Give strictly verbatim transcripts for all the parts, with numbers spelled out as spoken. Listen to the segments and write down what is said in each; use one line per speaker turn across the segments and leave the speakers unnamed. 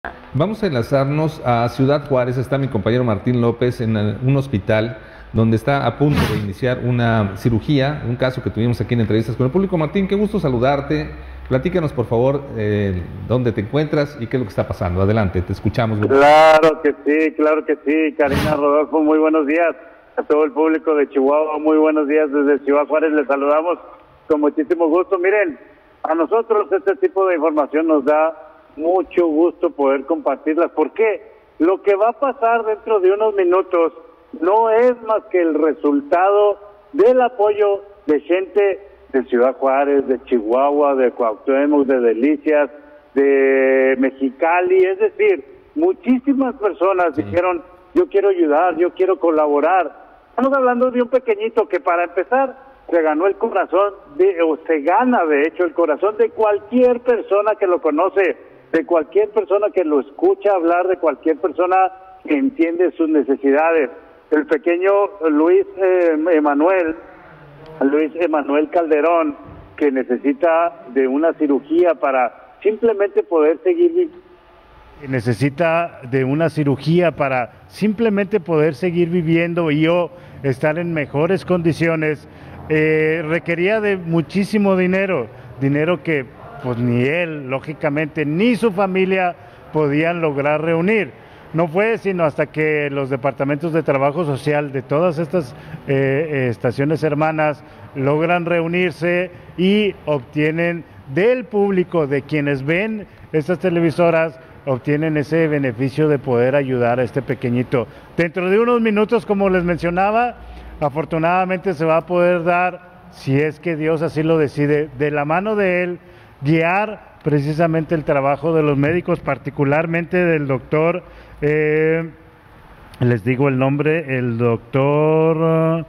Vamos a enlazarnos a Ciudad Juárez. Está mi compañero Martín López en un hospital donde está a punto de iniciar una cirugía, un caso que tuvimos aquí en Entrevistas con el Público. Martín, qué gusto saludarte. Platícanos, por favor, eh, dónde te encuentras y qué es lo que está pasando. Adelante, te escuchamos.
Claro que sí, claro que sí. Karina, Rodolfo, muy buenos días. A todo el público de Chihuahua, muy buenos días desde Ciudad Juárez. Les saludamos con muchísimo gusto. Miren, a nosotros este tipo de información nos da mucho gusto poder compartirlas. ¿Por qué? Lo que va a pasar dentro de unos minutos no es más que el resultado del apoyo de gente de Ciudad Juárez, de Chihuahua, de Cuauhtémoc, de Delicias, de Mexicali. Es decir, muchísimas personas sí dijeron, yo quiero ayudar, yo quiero colaborar. Estamos hablando de un pequeñito que, para empezar, se ganó el corazón, de, o se gana de hecho el corazón de cualquier persona que lo conoce, de cualquier persona que lo escucha hablar, de cualquier persona que entiende sus necesidades. El pequeño Luis eh, Emanuel, Luis Emanuel Calderón, que necesita de una cirugía para simplemente poder seguir viviendo.
Necesita de una cirugía para simplemente poder seguir viviendo y yo estar en mejores condiciones. Eh, requería de muchísimo dinero, dinero que pues ni él, lógicamente, ni su familia podían lograr reunir. No fue sino hasta que los departamentos de trabajo social de todas estas eh, eh, estaciones hermanas logran reunirse y obtienen del público, de quienes ven estas televisoras, obtienen ese beneficio de poder ayudar a este pequeñito. Dentro de unos minutos, como les mencionaba, afortunadamente se va a poder dar, si es que Dios así lo decide, de la mano de él, guiar precisamente el trabajo de los médicos, particularmente del doctor, eh, les digo el nombre, el doctor,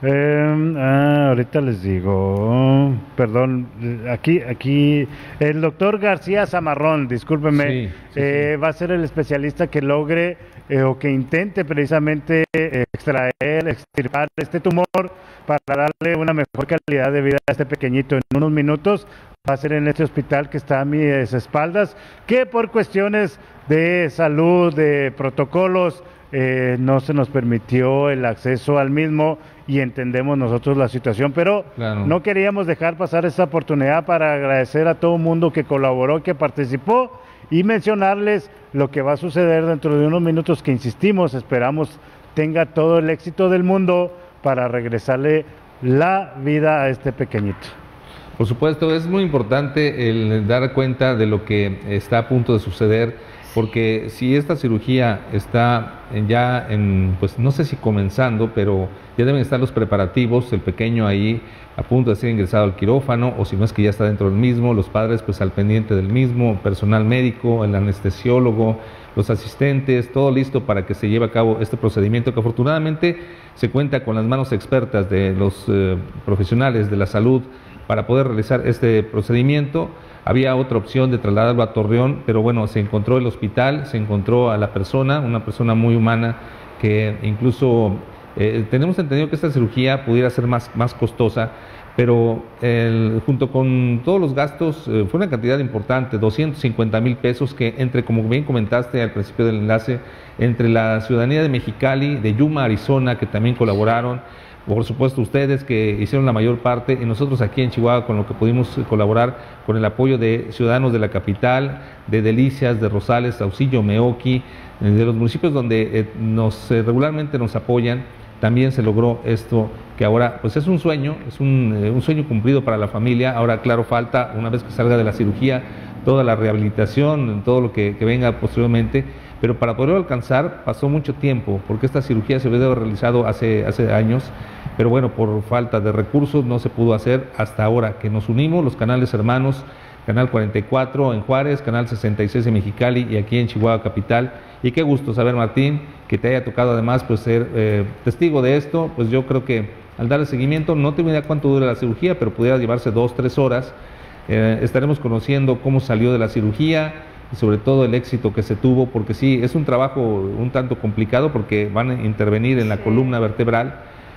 eh, ah, ahorita les digo, perdón, aquí, aquí, el doctor García Zamarrón, discúlpeme, sí, sí, eh, sí. va a ser el especialista que logre eh, o que intente precisamente eh, extraer, extirpar este tumor para darle una mejor calidad de vida a este pequeñito. En unos minutos va a ser en este hospital que está a mis espaldas, que por cuestiones de salud, de protocolos, eh, no se nos permitió el acceso al mismo y entendemos nosotros la situación, pero claro, no queríamos dejar pasar esta oportunidad para agradecer a todo el mundo que colaboró, que participó y mencionarles lo que va a suceder dentro de unos minutos, que insistimos, esperamos tenga todo el éxito del mundo para regresarle la vida a este pequeñito.
Por supuesto, es muy importante el dar cuenta de lo que está a punto de suceder, porque si esta cirugía está ya en, pues no sé si comenzando, pero ya deben estar los preparativos, el pequeño ahí a punto de ser ingresado al quirófano, o si no es que ya está dentro del mismo, los padres pues al pendiente del mismo, personal médico, el anestesiólogo, los asistentes, todo listo para que se lleve a cabo este procedimiento, que afortunadamente se cuenta con las manos expertas de los eh, profesionales de la salud para poder realizar este procedimiento. Había otra opción de trasladarlo a Torreón, pero bueno, se encontró el hospital, se encontró a la persona, una persona muy humana, que incluso eh, tenemos entendido que esta cirugía pudiera ser más, más costosa, pero el, junto con todos los gastos eh, fue una cantidad importante, doscientos cincuenta mil pesos, que entre, como bien comentaste al principio del enlace, entre la ciudadanía de Mexicali, de Yuma, Arizona, que también colaboraron, por supuesto ustedes que hicieron la mayor parte, y nosotros aquí en Chihuahua con lo que pudimos colaborar con el apoyo de ciudadanos de la capital, de Delicias, de Rosales, Saucillo, Meoqui, de los municipios donde eh, nos eh, regularmente nos apoyan. También se logró esto, que ahora pues es un sueño, es un, eh, un sueño cumplido para la familia. Ahora claro, falta, una vez que salga de la cirugía, toda la rehabilitación, todo lo que, que venga posteriormente, pero para poderlo alcanzar pasó mucho tiempo, porque esta cirugía se había realizado hace, hace años, pero bueno, por falta de recursos no se pudo hacer hasta ahora que nos unimos, los canales hermanos, Canal cuarenta y cuatro en Juárez, Canal sesenta y seis en Mexicali y aquí en Chihuahua Capital. Y qué gusto saber, Martín, que te haya tocado además pues ser eh, testigo de esto. Pues yo creo que al darle seguimiento, no tengo idea cuánto dura la cirugía, pero pudiera llevarse dos, tres horas. Eh, estaremos conociendo cómo salió de la cirugía y sobre todo el éxito que se tuvo, porque sí, es un trabajo un tanto complicado porque van a intervenir en la sí. columna vertebral,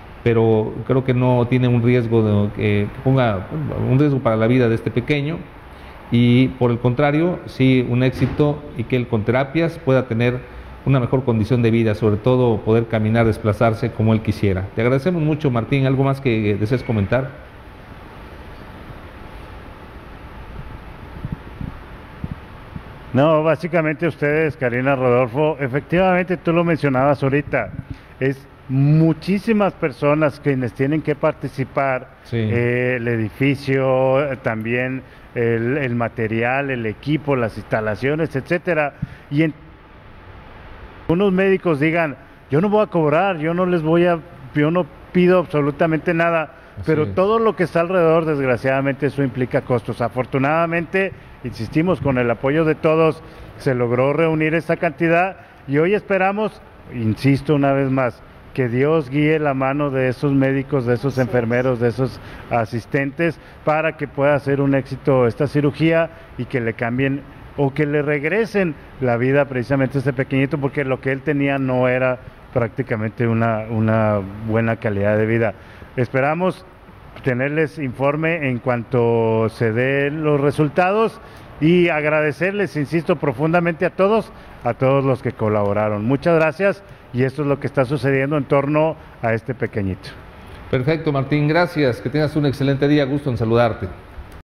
pero creo que no tiene un riesgo de, que ponga un riesgo para la vida de este pequeño. y por el contrario, sí, un éxito y que él con terapias pueda tener una mejor condición de vida, sobre todo poder caminar, desplazarse como él quisiera. Te agradecemos mucho, Martín. ¿Algo más que desees comentar?
No, básicamente ustedes, Karina, Rodolfo, efectivamente tú lo mencionabas ahorita, es muchísimas personas quienes tienen que participar,
Sí.
eh, el edificio, eh, también el, el material, el equipo, las instalaciones, etcétera, y en unos médicos digan, yo no voy a cobrar, yo no les voy a, yo no pido absolutamente nada,
Así
pero
es.
todo lo que está alrededor, desgraciadamente, eso implica costos. Afortunadamente, insistimos, con el apoyo de todos, se logró reunir esta cantidad y hoy esperamos, insisto una vez más, que Dios guíe la mano de esos médicos, de esos enfermeros, de esos asistentes, para que pueda ser un éxito esta cirugía y que le cambien o que le regresen la vida precisamente a este pequeñito, porque lo que él tenía no era prácticamente una, una buena calidad de vida. Esperamos tenerles informe en cuanto se den los resultados y agradecerles, insisto, profundamente a todos, a todos los que colaboraron. Muchas gracias y esto es lo que está sucediendo en torno a este pequeñito.
Perfecto, Martín, gracias. Que tengas un excelente día. Gusto en saludarte.